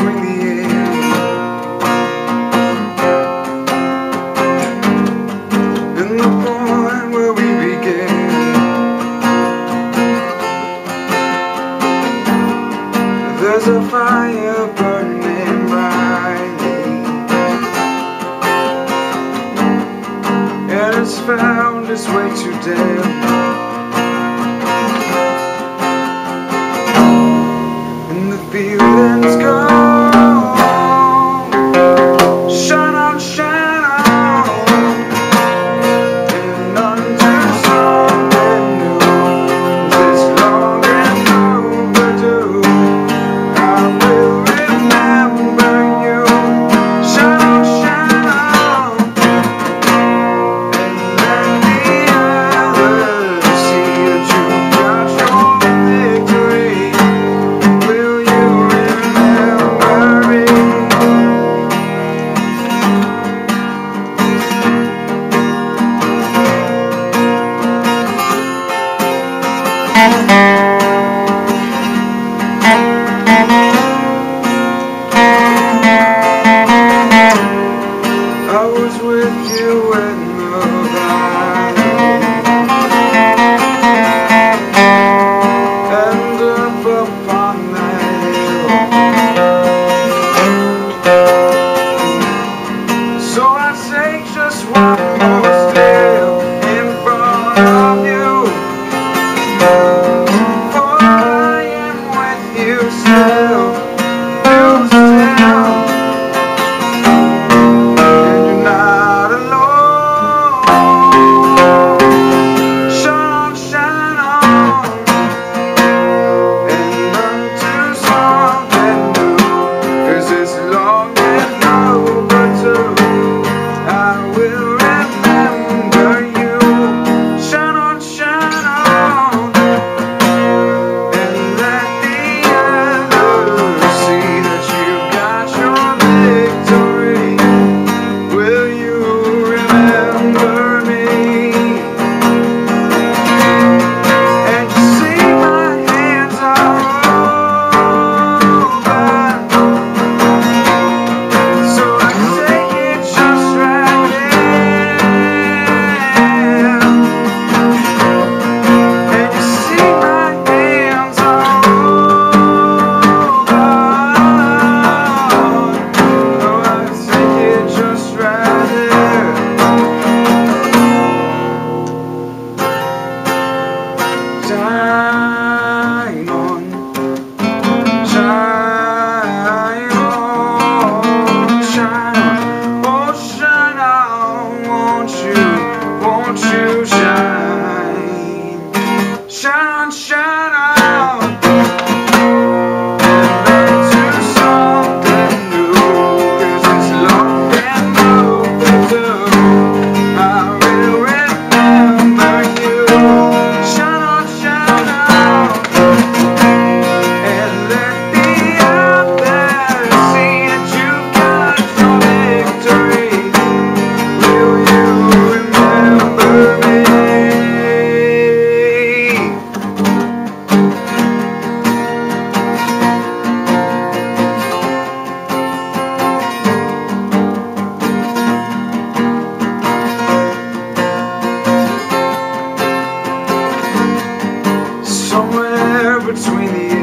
between the end and the point where we began. There's a fire burning brightly, and it's found its way to death. And the feeling's gone. Shine on, shine on, and unto something new. This long and overdue. I will remember you. Shine on, shine on, and let the others see that you got your victory. Will you remember me? I was with you in the valley and up upon that hill. So I take just one more step in front of you, for I am with you still, still. Shine on, shine on, shine on, oh shine on, won't you shine, shine, shine on, and into something new, 'cause it's long and overdue. I will remember you. Shine on, shine on, and let the others see that you've got your victory. Will you remember me? Somewhere between the